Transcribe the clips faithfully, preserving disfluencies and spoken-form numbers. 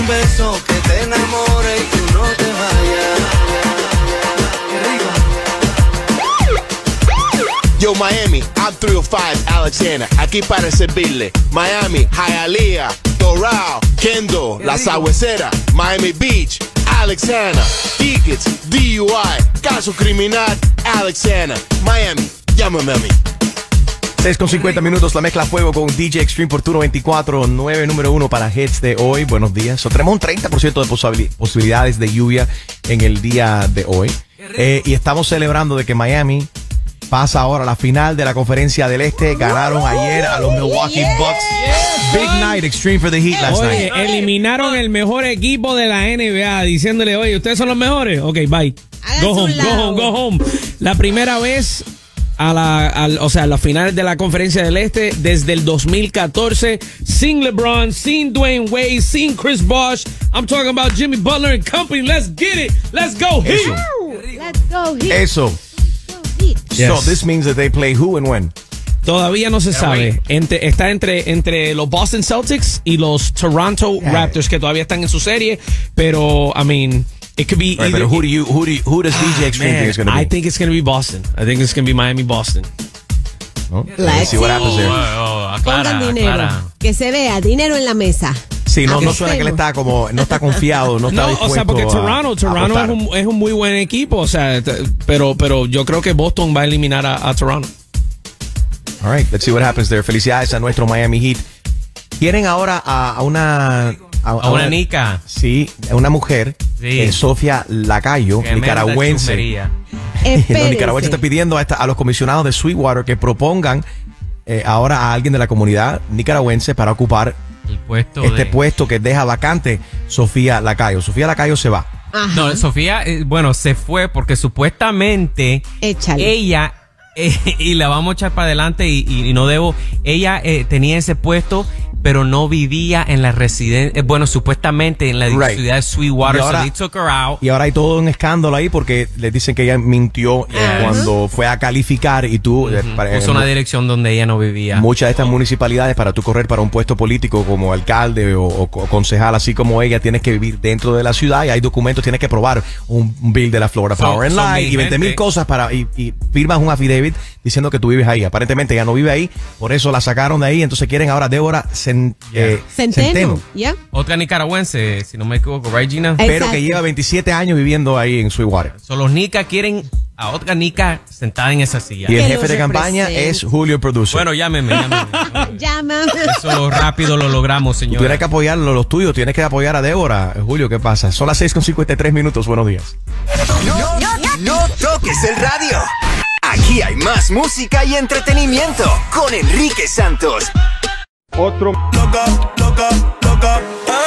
un beso que te enamore y tú no te vayas. Qué rico. Yo, Miami, I'm three oh five, Alexander, aquí para servirle. Miami, Hialeah, Doral, Kendall, La Sabuesera, Miami Beach, Alexander, tickets, D U I, caso criminal, Alexander, Miami, llámame a mí. seis con cincuenta minutos, la mezcla a fuego con D J Extreme por Turno veinticuatro, nueve número uno para hits de hoy. Buenos días. So, tenemos un treinta por ciento de posibil- posibilidades de lluvia en el día de hoy. Eh, y estamos celebrando de que Miami pasa ahora a la final de la Conferencia del Este. Ganaron ayer a los Milwaukee Yeah. Bucks. Big night extreme for the Heat last Oye, night. eliminaron el mejor equipo de la N B A diciéndole, oye, ustedes son los mejores. Ok, bye. Hagan Go su home, go lado. home, go home. La primera vez a la, al, o sea, a las finales de la Conferencia del Este desde el dos mil catorce, sin LeBron, sin Dwayne Wade, sin Chris Bosh. I'm talking about Jimmy Butler and company. Let's get it. Let's go Heat. Eso. Let's go Heat. Eso. Let's go Heat. Yes. So this means that they play who and when? Todavía no se sabe. Entre, está entre, entre los Boston Celtics y los Toronto Yeah. Raptors, que todavía están en su serie. Pero, I mean, it could be Right, either. but who do you who do you, who does D J Extreme Man, think is going to be? I think it's going to be Boston. I think it's going to be Miami, Boston. ¿No? Let's Let's see what happens there. Pongan dinero. Que se vea, dinero en la mesa. Sí, no, no Apostemos. suena que él está como, no está confiado, no está No, dispuesto o sea, porque a- Toronto, a Toronto apostar. es un, es un muy buen equipo, o sea, t- pero, pero yo creo que Boston va a eliminar a, a Toronto. All right, let's see what happens there. Felicidades a nuestro Miami Heat. Quieren ahora a, a una... A, A una nica. Sí, a una mujer, Sí. eh, Sofía Lacayo, Tremenda nicaragüense. chumería. Los Espérense. nicaragüenses están pidiendo a, esta- a los comisionados de Sweetwater que propongan eh, ahora a alguien de la comunidad nicaragüense para ocupar El puesto este de... puesto que deja vacante Sofía Lacayo. Sofía Lacayo se va. Ajá. No, Sofía, eh, bueno, se fue porque supuestamente Échale. ella, eh, y la vamos a echar para adelante y, y- y no debo, ella eh, tenía ese puesto, pero no vivía en la residencia, bueno, supuestamente en la Right. ciudad de Sweetwater, Y ahora- so they took her out. Y ahora hay todo un escándalo ahí porque les dicen que ella mintió eh, Ajá. cuando fue a calificar y tú... eh, Ujú. para- Puso una dirección donde ella no vivía. Muchas de estas municipalidades, para tú correr para un puesto político como alcalde o, o co- concejal, así como ella, tienes que vivir dentro de la ciudad y hay documentos, tienes que probar un, un bill de la Florida So- Power and so Light y mi veinte mil gente- cosas para y, y firmas un affidavit diciendo que tú vives ahí. Aparentemente ella no vive ahí, por eso la sacaron de ahí, entonces quieren ahora Débora Cen- eh, Centeno. ¿Ya? Otra nicaragüense, si no me equivoco, right, Gina? Eh, pero Exacto. que lleva veintisiete años viviendo ahí en Sweetwater. So, los nicas quieren a otra nica sentada en esa silla. Y el Que jefe los de campaña represente. es Julio Producer. Bueno, llámeme, llámeme. Llama. Eso rápido lo logramos, Tú señor. tienes que apoyarlo, los tuyos, tienes que apoyar a Débora. Julio, ¿qué pasa? Son las seis con cincuenta y tres minutos. Buenos días. No, no, no toques el radio. Aquí hay más música y entretenimiento con Enrique Santos. Otro Loca, loca, loca.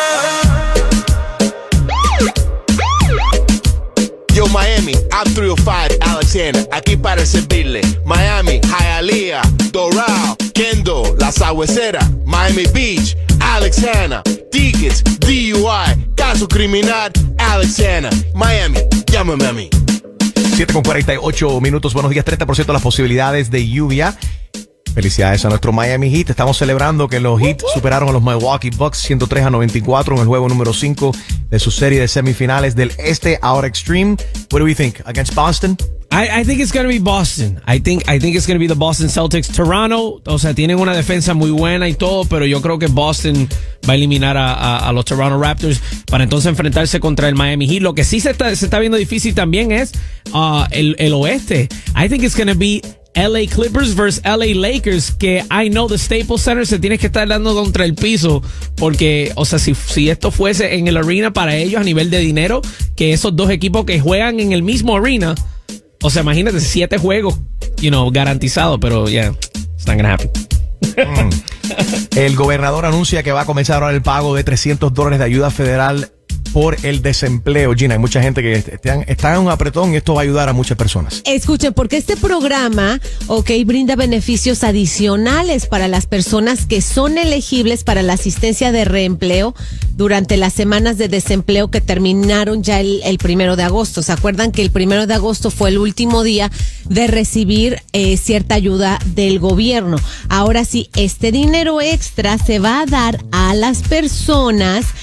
Yo, Miami, I'm three oh five, Alexander, aquí para servirle. Miami, Hialeah, Doral, Kendall, La Sabuesera, Miami Beach, Alexander, tickets, D U I, caso criminal, Alexander, Miami, llámame a mí. siete con cuarenta y ocho minutos. Buenos días. treinta por ciento de las posibilidades de lluvia. Felicidades a nuestro Miami Heat. Estamos celebrando que los Heat superaron a los Milwaukee Bucks ciento tres a noventa y cuatro en el juego número cinco de su serie de semifinales del Este, ahora Extreme. What do we think? Against Boston? I, I think it's going to be Boston. I think, I think it's going to be the Boston Celtics. Toronto, o sea, tienen una defensa muy buena y todo, pero yo creo que Boston va a eliminar a, a, a los Toronto Raptors para entonces enfrentarse contra el Miami Heat. Lo que sí se está, se está viendo difícil también es uh, el, el oeste. I think it's going to be L A Clippers versus L A Lakers, que I know the Staples Center se tiene que estar dando contra el piso, porque, o sea, si, si esto fuese en el arena para ellos a nivel de dinero, que esos dos equipos que juegan en el mismo arena, o sea, imagínate, siete juegos, you know, garantizados, pero yeah, it's not gonna happen. El gobernador anuncia que va a comenzar ahora el pago de trescientos dólares de ayuda federal por el desempleo. Gina, hay mucha gente que están, está en un apretón y esto va a ayudar a muchas personas. Escuchen, porque este programa, ok, brinda beneficios adicionales para las personas que son elegibles para la asistencia de reempleo durante las semanas de desempleo que terminaron ya el, el primero de agosto. ¿Se acuerdan que el primero de agosto fue el último día de recibir eh, cierta ayuda del gobierno? Ahora sí, este dinero extra se va a dar a las personas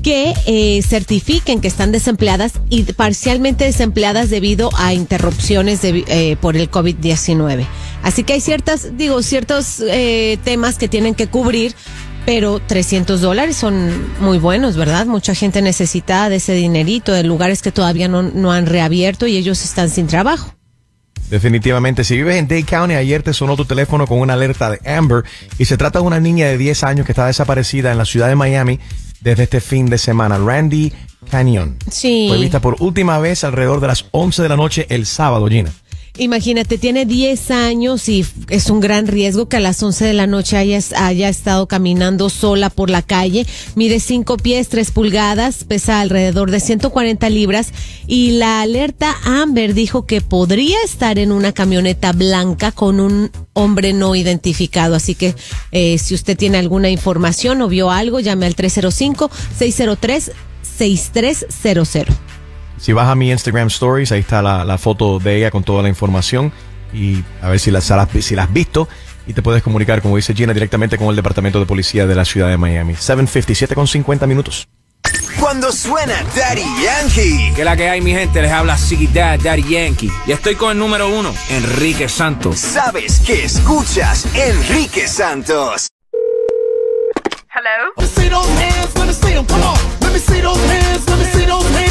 que eh, certifiquen que están desempleadas y parcialmente desempleadas debido a interrupciones de, eh, por el COVID diecinueve. Así que hay ciertas, digo, ciertos eh, temas que tienen que cubrir, pero trescientos dólares son muy buenos, ¿verdad? Mucha gente necesita de ese dinerito de lugares que todavía no, no han reabierto y ellos están sin trabajo. Definitivamente, si vives en Dade County, ayer te sonó tu teléfono con una alerta de Amber y se trata de una niña de diez años que está desaparecida en la ciudad de Miami desde este fin de semana. Randy Canyon. Sí. Fue vista por última vez alrededor de las once de la noche el sábado, Gina. Imagínate, tiene diez años y es un gran riesgo que a las once de la noche haya, haya estado caminando sola por la calle. Mide cinco pies, tres pulgadas, pesa alrededor de ciento cuarenta libras y la alerta Amber dijo que podría estar en una camioneta blanca con un hombre no identificado. Así que eh, si usted tiene alguna información o vio algo, llame al tres cero cinco, seis cero tres, seis tres cero cero. Si vas a mi Instagram Stories, ahí está la, la foto de ella con toda la información y a ver si la, si la has visto y te puedes comunicar, como dice Gina, directamente con el Departamento de Policía de la ciudad de Miami. siete cincuenta y siete con cincuenta minutos. Cuando suena Daddy Yankee. Que la que hay, mi gente, les habla Ziggy Dad, Daddy Yankee. Y estoy con el número uno, Enrique Santos. Sabes que escuchas Enrique Santos. Hello? Let me see those hands, let me see them, come on. Let me see those hands, let me see those hands.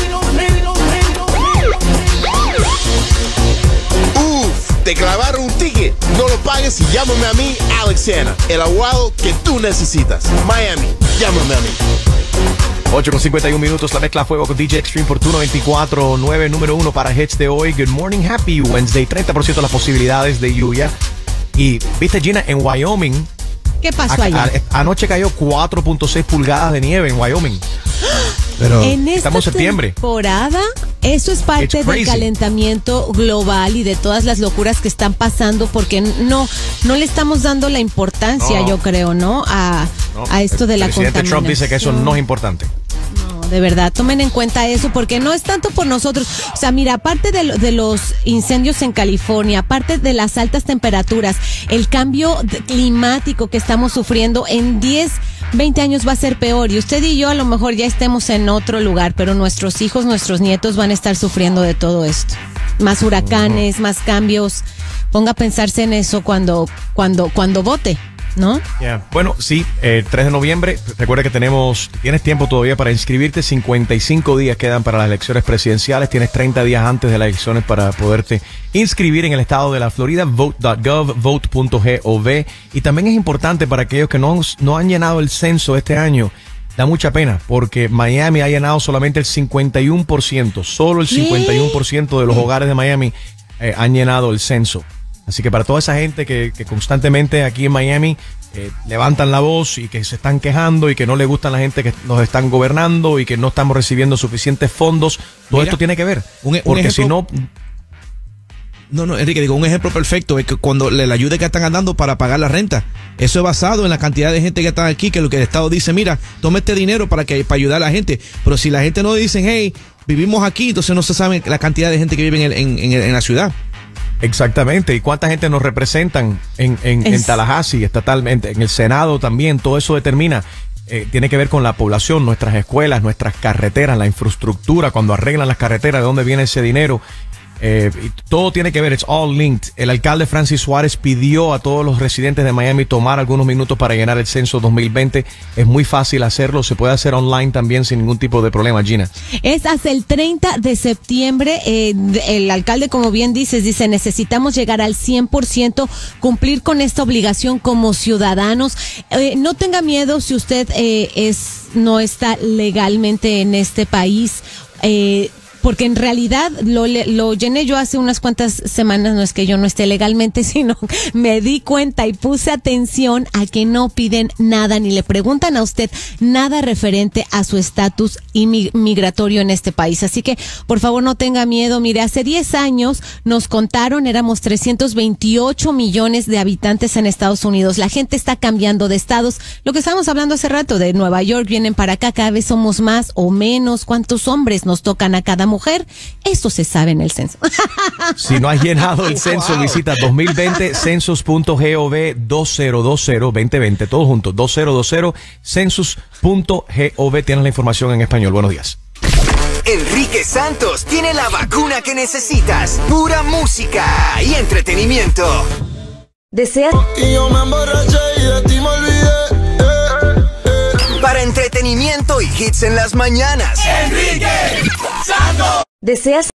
Uf, te clavaron un ticket. No lo pagues y llámame a mí, Alex Hanna, el abogado que tú necesitas. Miami, llámame a mí. ocho con cincuenta y uno minutos, la mezcla a fuego con D J Extreme por Turno veinticuatro nueve, número uno para hits de hoy. Good morning, happy Wednesday. treinta por ciento de las posibilidades de lluvia. Y, viste, Gina, en Wyoming... ¿Qué pasó a, allá? a, anoche cayó cuatro punto seis pulgadas de nieve en Wyoming. Pero en esta estamos en septiembre. temporada, eso es parte del calentamiento global y de todas las locuras que están pasando porque no, no le estamos dando la importancia, no. yo creo, ¿no? A, no. a esto de la contaminación. El presidente Trump dice que eso no es importante. De verdad, tomen en cuenta eso porque no es tanto por nosotros. O sea, mira, aparte de, lo, de los incendios en California, aparte de las altas temperaturas, el cambio climático que estamos sufriendo en diez, veinte años va a ser peor. Y usted y yo a lo mejor ya estemos en otro lugar, pero nuestros hijos, nuestros nietos van a estar sufriendo de todo esto. Más huracanes, más cambios. Ponga a pensarse en eso cuando, cuando, cuando vote. ¿No? Yeah. Bueno, sí, eh, tres de noviembre. Recuerda que tenemos, tienes tiempo todavía para inscribirte. cincuenta y cinco días quedan para las elecciones presidenciales. Tienes treinta días antes de las elecciones para poderte inscribir en el estado de la Florida. vote punto gov, vote punto gov. Y también es importante para aquellos que no, no han llenado el censo este año. Da mucha pena porque Miami ha llenado solamente el cincuenta y uno por ciento. Solo el cincuenta y uno por ciento de los hogares de Miami eh, han llenado el censo. Así que para toda esa gente que, que constantemente aquí en Miami eh, levantan la voz y que se están quejando y que no le gustan la gente que nos están gobernando y que no estamos recibiendo suficientes fondos, todo Mira, esto tiene que ver. Un, un porque ejemplo, si no... No, no, Enrique, digo, un ejemplo perfecto es que cuando la ayuda que están dando para pagar la renta, eso es basado en la cantidad de gente que está aquí, que lo que el Estado dice, mira, toma este dinero para que para ayudar a la gente. Pero si la gente no dice, hey, vivimos aquí, entonces no se sabe la cantidad de gente que vive en, el, en, en, en la ciudad. Exactamente, y cuánta gente nos representan en, en, en Tallahassee, estatalmente, en el Senado también, todo eso determina, eh, tiene que ver con la población, nuestras escuelas, nuestras carreteras, la infraestructura, cuando arreglan las carreteras, de dónde viene ese dinero. Eh, y todo tiene que ver, it's all linked. El alcalde Francis Suárez pidió a todos los residentes de Miami tomar algunos minutos para llenar el censo dos mil veinte. Es muy fácil hacerlo, se puede hacer online también sin ningún tipo de problema, Gina. Es hasta el treinta de septiembre. Eh, el alcalde, como bien dices, dice, necesitamos llegar al cien por ciento, cumplir con esta obligación como ciudadanos. Eh, no tenga miedo si usted eh, es no está legalmente en este país. Eh, Porque en realidad lo, lo llené yo hace unas cuantas semanas, no es que yo no esté legalmente, sino me di cuenta y puse atención a que no piden nada ni le preguntan a usted nada referente a su estatus migratorio en este país. Así que, por favor, no tenga miedo. Mire, hace diez años nos contaron, éramos trescientos veintiocho millones de habitantes en Estados Unidos. La gente está cambiando de estados. Lo que estábamos hablando hace rato de Nueva York, vienen para acá, cada vez somos más o menos. ¿Cuántos hombres nos tocan a cada mujer. Eso se sabe en el censo. Si no has llenado el censo, visita dos mil veinte census punto gov dos mil veinte, veinte veinte, todos juntos, dos mil veinte census punto gov. Tienes la información en español. Buenos días. Enrique Santos tiene la vacuna que necesitas. Pura música y entretenimiento. ¿Deseas? Y yo me emborraché y de ti me olvidé. Eh, eh. Para entretenimiento y hits en las mañanas. Enrique Santos. ¿Deseas?